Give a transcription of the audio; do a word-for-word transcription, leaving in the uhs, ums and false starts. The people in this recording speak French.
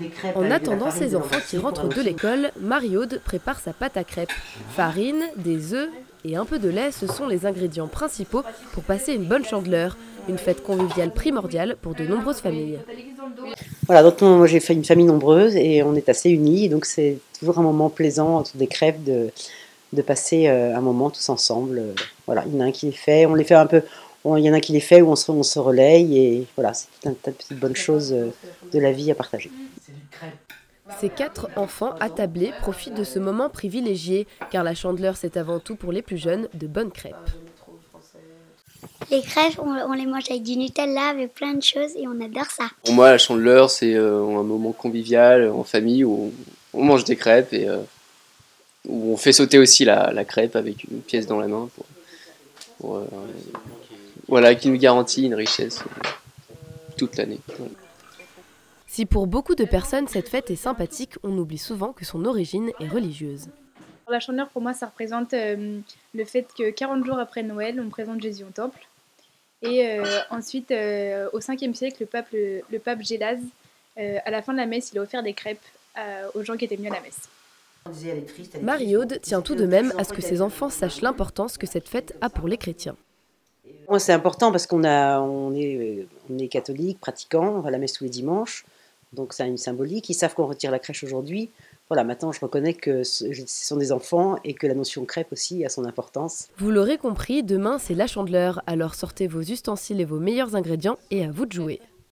En attendant ses enfants qui rentrent de l'école, Marie-Aude prépare sa pâte à crêpes. Farine, des œufs et un peu de lait, ce sont les ingrédients principaux pour passer une bonne Chandeleur, une fête conviviale primordiale pour de nombreuses familles. Voilà, donc moi j'ai fait une famille nombreuse et on est assez unis, donc c'est toujours un moment plaisant autour des crêpes de, de passer un moment tous ensemble. Voilà, il y en a un qui les fait, on les fait un peu, on, il y en a qui les fait où on se, on se relaye et voilà, c'est un tas de petites bonnes choses de la vie à partager. Ces quatre enfants attablés profitent de ce moment privilégié, car la Chandeleur c'est avant tout pour les plus jeunes de bonnes crêpes. Les crêpes, on, on les mange avec du Nutella, avec plein de choses et on adore ça. Pour moi, la Chandeleur, c'est euh, un moment convivial en famille où on, on mange des crêpes et euh, où on fait sauter aussi la, la crêpe avec une pièce dans la main, pour, pour, euh, voilà, qui nous garantit une richesse euh, toute l'année. Voilà. Si pour beaucoup de personnes cette fête est sympathique, on oublie souvent que son origine est religieuse. La Chandeleur, pour moi, ça représente euh, le fait que quarante jours après Noël, on présente Jésus au temple. Et euh, ensuite, euh, au cinquième siècle, le pape, le, le pape Gélase, euh, à la fin de la messe, il a offert des crêpes euh, aux gens qui étaient venus à la messe. Marie-Aude tient tout de même à ce que ses enfants sachent l'importance que cette fête a pour les chrétiens. Moi, c'est important parce qu'on a, on est, on est catholique, pratiquant, on va à la messe tous les dimanches, donc ça a une symbolique. Ils savent qu'on retire la crèche aujourd'hui. Voilà, maintenant je reconnais que ce sont des enfants et que la notion crêpe aussi a son importance. Vous l'aurez compris, demain c'est la Chandeleur, alors sortez vos ustensiles et vos meilleurs ingrédients et à vous de jouer.